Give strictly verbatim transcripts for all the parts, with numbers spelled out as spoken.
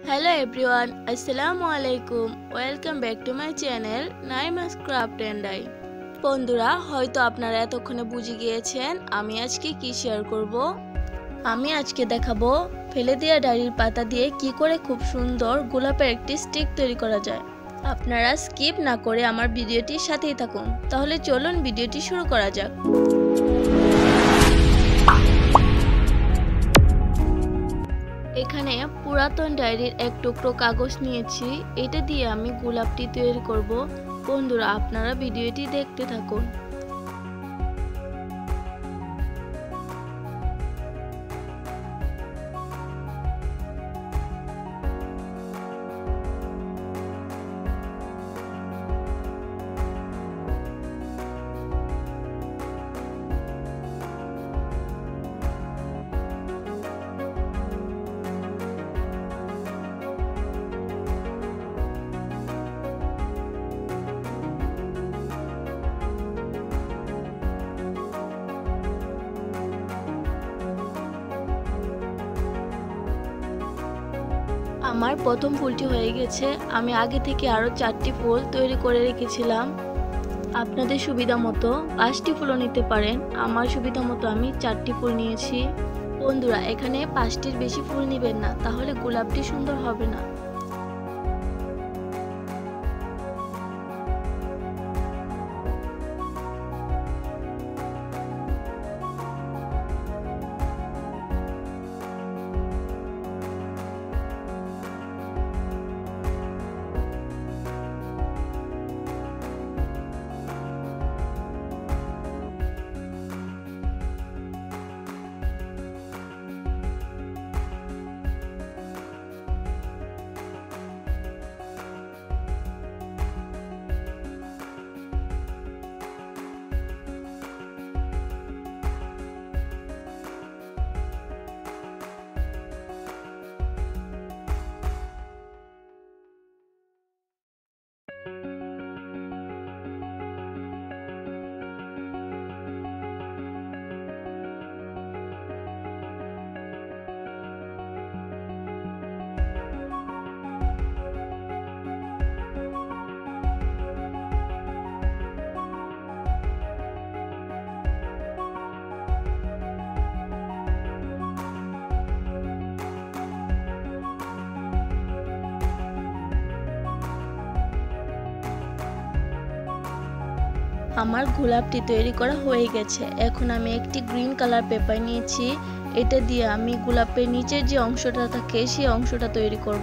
Hello everyone, Assalamu alaikum. Welcome back to my channel Naima's Craft and I. বন্ধুরা হয়তো আপনারা এতক্ষণে বুঝে গিয়েছেন আমি আজকে কি শেয়ার করব। আমি আজকে দেখাবো ফেলে দেওয়া ডায়েরির পাতা দিয়ে কি করে খুব সুন্দর গোলাপের একটি স্টিক তৈরি করা যায়। আপনারা স্কিপ না করে আমার ভিডিওটির সাথেই থাকুন। তাহলে চলুন ভিডিওটি শুরু করা যাক। এখানে পুরাতন ডায়েরির এক টুকরো কাগজ নিয়েছি, এটা দিয়ে আমি গোলাপটি তৈরি করব। বন্ধুরা আপনারা ভিডিওটি দেখতে থাকুন। আমার প্রথম ফুলটি হয়ে গেছে। আমি আগে থেকে আরো চারটি ফুল তৈরি করে রেখেছিলাম। আপনাদের সুবিধা মতো পাঁচটি ফুলও নিতে পারেন। আমার সুবিধা মতো আমি চারটি ফুল নিয়েছি। বন্ধুরা এখানে পাঁচটির বেশি ফুল নেবেন না, তাহলে গোলাপটি সুন্দর হবে না। আমার গোলাপটি তৈরি করা হয়ে গেছে। এখন আমি একটি গ্রিন কালার পেপার নিয়েছি, এটা দিয়ে আমি গোলাপের নিচের যে অংশটা থাকে সেই অংশটা তৈরি করব।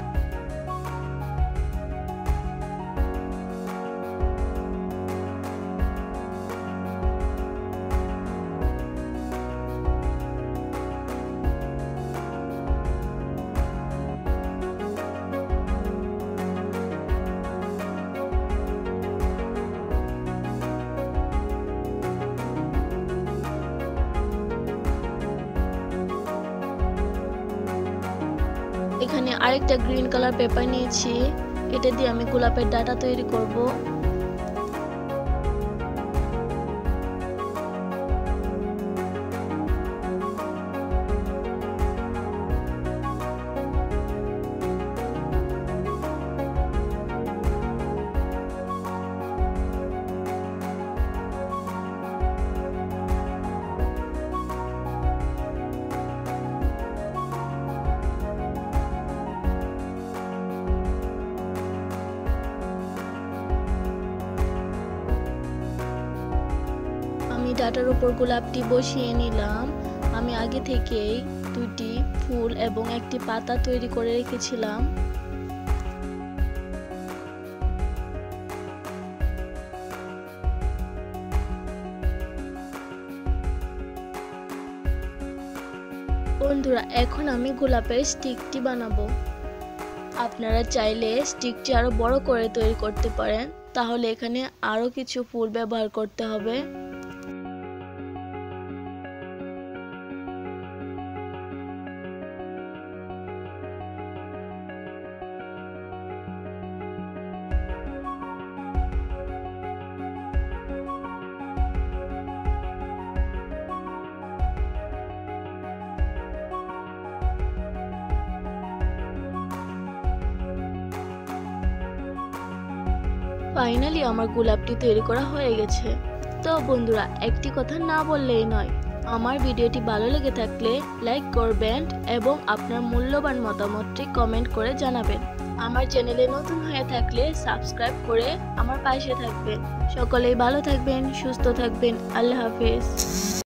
এখানে আরেকটা গ্রিন কালার পেপার নিয়েছি, এটা দিয়ে আমি গোলাপের ডাটা তৈরি করব। আমি ডাটার উপর গোলাপটি বসিয়ে নিলাম। আমি আগে থেকেই দুটি ফুল এবং একটি পাতা তৈরি করে রেখেছিলাম। বন্ধুরা এখন আমি গোলাপের স্টিকটি বানাবো। আপনারা চাইলে স্টিকটি আরো বড় করে তৈরি করতে পারেন, তাহলে এখানে আরো কিছু ফুল ব্যবহার করতে হবে। ফাইনালি আমার গোলাপটি তৈরি করা হয়ে গেছে। তো বন্ধুরা, একটি কথা না বললেই নয়, আমার ভিডিওটি ভালো লেগে থাকলে লাইক করবেন এবং আপনার মূল্যবান মতামতটি কমেন্ট করে জানাবেন। আমার চ্যানেলে নতুন হয়ে থাকলে সাবস্ক্রাইব করে আমার পাশে থাকবেন। সকলেই ভালো থাকবেন, সুস্থ থাকবেন। আল্লাহ হাফেজ।